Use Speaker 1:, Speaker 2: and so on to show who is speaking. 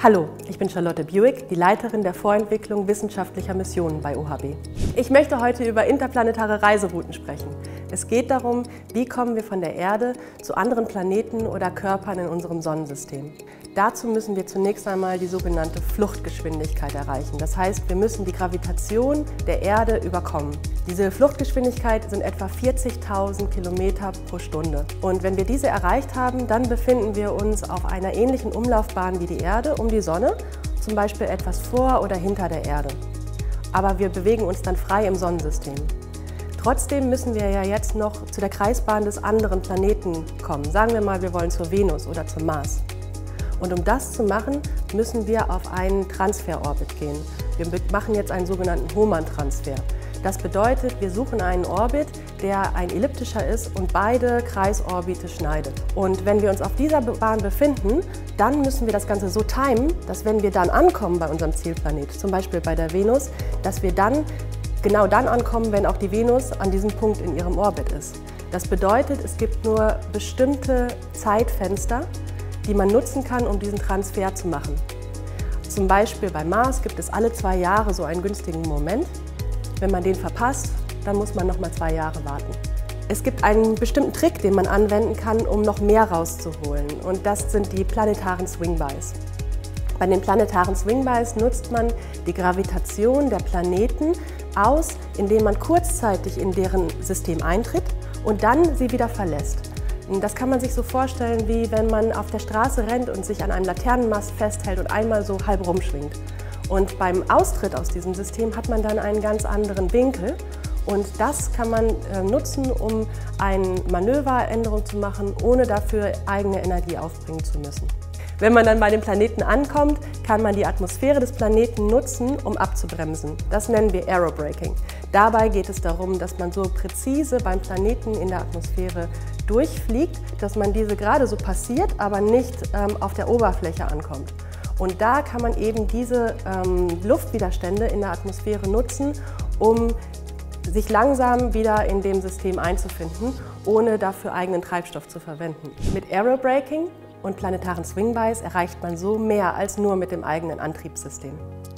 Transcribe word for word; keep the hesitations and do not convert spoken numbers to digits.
Speaker 1: Hallo, ich bin Charlotte Buick, die Leiterin der Vorentwicklung wissenschaftlicher Missionen bei O H B. Ich möchte heute über interplanetare Reiserouten sprechen. Es geht darum, wie kommen wir von der Erde zu anderen Planeten oder Körpern in unserem Sonnensystem. Dazu müssen wir zunächst einmal die sogenannte Fluchtgeschwindigkeit erreichen. Das heißt, wir müssen die Gravitation der Erde überkommen. Diese Fluchtgeschwindigkeit sind etwa vierzigtausend Kilometer pro Stunde. Und wenn wir diese erreicht haben, dann befinden wir uns auf einer ähnlichen Umlaufbahn wie die Erde um die Sonne, zum Beispiel etwas vor oder hinter der Erde. Aber wir bewegen uns dann frei im Sonnensystem. Trotzdem müssen wir ja jetzt noch zu der Kreisbahn des anderen Planeten kommen. Sagen wir mal, wir wollen zur Venus oder zum Mars. Und um das zu machen, müssen wir auf einen Transferorbit gehen. Wir machen jetzt einen sogenannten Hohmann-Transfer. Das bedeutet, wir suchen einen Orbit, der ein elliptischer ist und beide Kreisorbite schneidet. Und wenn wir uns auf dieser Bahn befinden, dann müssen wir das Ganze so timen, dass wenn wir dann ankommen bei unserem Zielplanet, zum Beispiel bei der Venus, dass wir dann genau dann ankommen, wenn auch die Venus an diesem Punkt in ihrem Orbit ist. Das bedeutet, es gibt nur bestimmte Zeitfenster, die man nutzen kann, um diesen Transfer zu machen. Zum Beispiel bei Mars gibt es alle zwei Jahre so einen günstigen Moment. Wenn man den verpasst, dann muss man noch mal zwei Jahre warten. Es gibt einen bestimmten Trick, den man anwenden kann, um noch mehr rauszuholen. Und das sind die planetaren Swingbys. Bei den planetaren Swingbys nutzt man die Gravitation der Planeten aus, indem man kurzzeitig in deren System eintritt und dann sie wieder verlässt. Das kann man sich so vorstellen, wie wenn man auf der Straße rennt und sich an einem Laternenmast festhält und einmal so halb rumschwingt. Und beim Austritt aus diesem System hat man dann einen ganz anderen Winkel. Und das kann man äh, nutzen, um eine Manöveränderung zu machen, ohne dafür eigene Energie aufbringen zu müssen. Wenn man dann bei dem Planeten ankommt, kann man die Atmosphäre des Planeten nutzen, um abzubremsen. Das nennen wir Aerobraking. Dabei geht es darum, dass man so präzise beim Planeten in der Atmosphäre durchfliegt, dass man diese gerade so passiert, aber nicht ähm, auf der Oberfläche ankommt. Und da kann man eben diese ähm, Luftwiderstände in der Atmosphäre nutzen, um sich langsam wieder in dem System einzufinden, ohne dafür eigenen Treibstoff zu verwenden. Mit Aerobraking und planetaren Swingbys erreicht man so mehr als nur mit dem eigenen Antriebssystem.